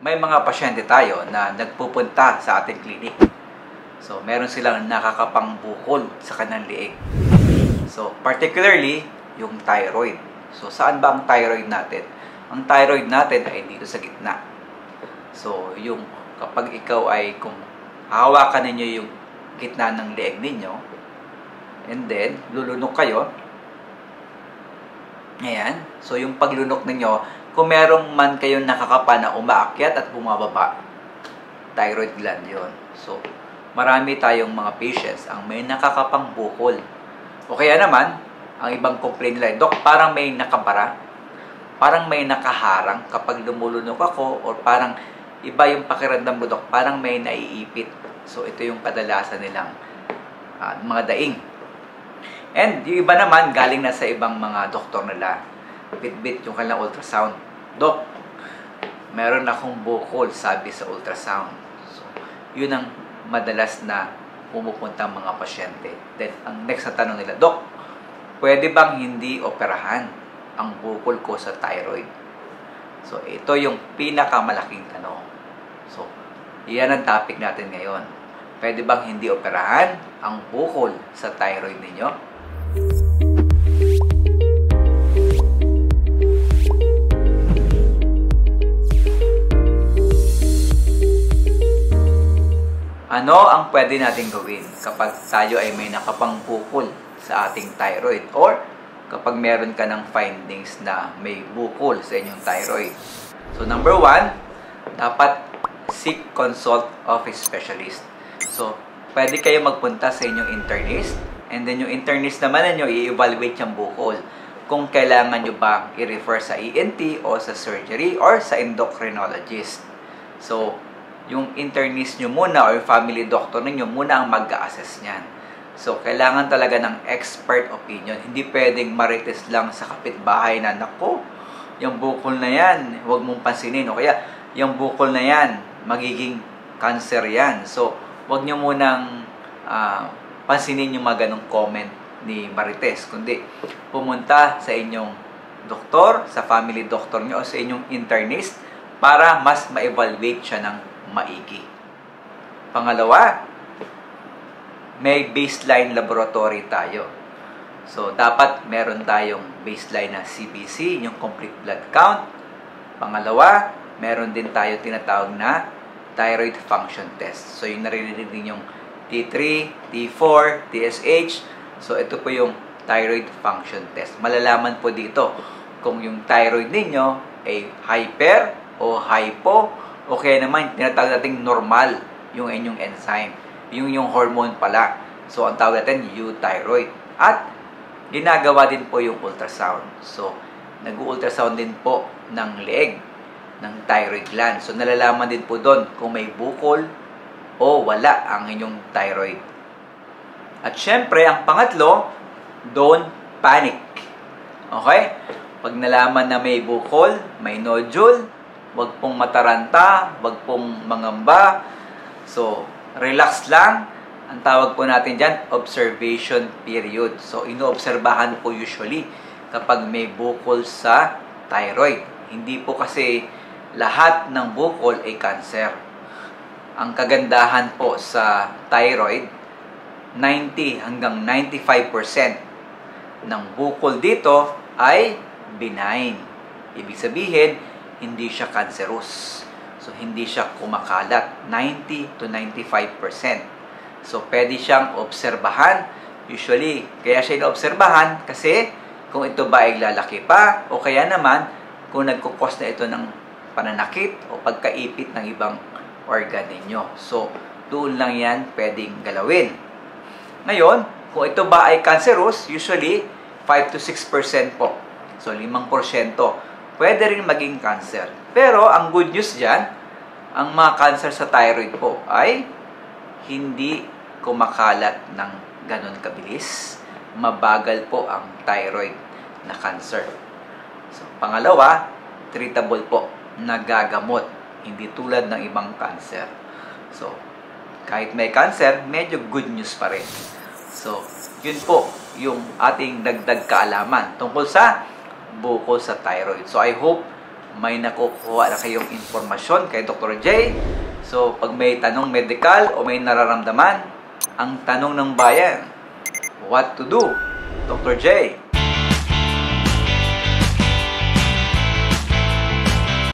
may mga pasyente tayo na nagpupunta sa ating clinic. So, meron silang nakakapangbukol sa kanilang liig. So, particularly, yung thyroid. So, saan ba ang thyroid natin? Ang thyroid natin ay dito sa gitna. So, yung kapag ikaw ay, kung hawakan ninyo yung gitna ng liig ninyo, and then, lulunok kayo. Ayan. So, yung paglunok ninyo, kung merong man kayong nakakapa na umaakyat at bumababa, thyroid gland yon. So, marami tayong mga patients ang may nakakapang bukol. O kaya naman, ang ibang complaint nila, Dok, parang may nakabara, parang may nakaharang kapag lumulunok ako, or parang iba yung pakiramdam mo, Dok, parang may naiipit. So, ito yung kadalasan nilang mga daing. And yung iba naman, galing na sa ibang mga doktor nila. Bit-bit yung kanilang ultrasound. Dok, meron akong bukol, sabi sa ultrasound. So, yun ang madalas na pumupunta mga pasyente. Then, ang next na tanong nila, Dok, pwede bang hindi operahan ang bukol ko sa thyroid? So, ito yung pinakamalaking tanong. So, iyan ang topic natin ngayon. Pwede bang hindi operahan ang bukol sa thyroid ninyo? Ano ang pwede natin gawin kapag tayo ay may nakapangbukol sa ating thyroid, or kapag meron ka ng findings na may bukol sa inyong thyroid? So, number 1, dapat seek consult of a specialist. So, pwede kayo magpunta sa inyong internist, and then yung internist naman ninyo i-evaluate yung bukol. Kung kailangan nyo ba i-refer sa ENT o sa surgery or sa endocrinologist. So, yung internist nyo muna or family doctor ninyo muna ang mag-a-assess niyan. So, kailangan talaga ng expert opinion. Hindi pwedeng marites lang sa kapitbahay na, nako, yung bukol na yan, huwag mong pansinin. O kaya, yung bukol na yan, magiging cancer yan. So, huwag nyo munang pansinin yung mga ganong comment ni Marites. Kundi, pumunta sa inyong doktor, sa family doctor nyo, o sa inyong internist para mas ma-evaluate siya ng maigi. Pangalawa, may baseline laboratory tayo. So, dapat meron tayong baseline na CBC, yung complete blood count. Pangalawa, meron din tayo tinatawag na thyroid function test. So, yung naririnig din yung T3, T4, TSH. So, ito po yung thyroid function test. Malalaman po dito kung yung thyroid ninyo ay hyper o hypo, o kaya naman, tinatawag natin normal yung inyong enzyme. Yung hormone pala. So, ang tawag natin, euthyroid. At, ginagawa din po yung ultrasound. So, nag-ultrasound din po ng leeg, ng thyroid gland. So, nalalaman din po doon kung may bukol o wala ang inyong thyroid. At syempre, ang pangatlo, don't panic. Okay? Pag nalaman na may bukol, may nodule, wag pong mataranta, wag pong mangamba. So, relax lang. Ang tawag po natin dyan, observation period. So, inoobserbahan po usually kapag may bukol sa thyroid. Hindi po kasi lahat ng bukol ay cancer. Ang kagandahan po sa thyroid, 90 hanggang 95% ng bukol dito ay benign. Ibig sabihin, hindi siya cancerous. So, hindi siya kumakalat. 90 to 95%. So, pwede siyang obserbahan. Usually, kaya siya inoobserbahan kasi kung ito ba ay lalaki pa, o kaya naman kung nagkukos na ito ng pananakit o pagkaipit ng ibang organ ninyo. So, doon lang yan pwedeng galawin. Ngayon, kung ito ba ay cancerous, usually 5 to 6% po. So, 5%. Pwede rin maging cancer. Pero, ang good news dyan, ang mga cancer sa thyroid po ay hindi kumakalat ng ganon kabilis. Mabagal po ang thyroid na cancer. So, pangalawa, treatable po, nagagamot. Hindi tulad ng ibang cancer. So, kahit may cancer, medyo good news pa rin. So, yun po yung ating dagdag kaalaman tungkol sa bukol sa thyroid. So, I hope may nakukuha na kayong informasyon kay Dr. J. So, pag may tanong medical o may nararamdaman, ang tanong ng bayan, what to do? Dr. J.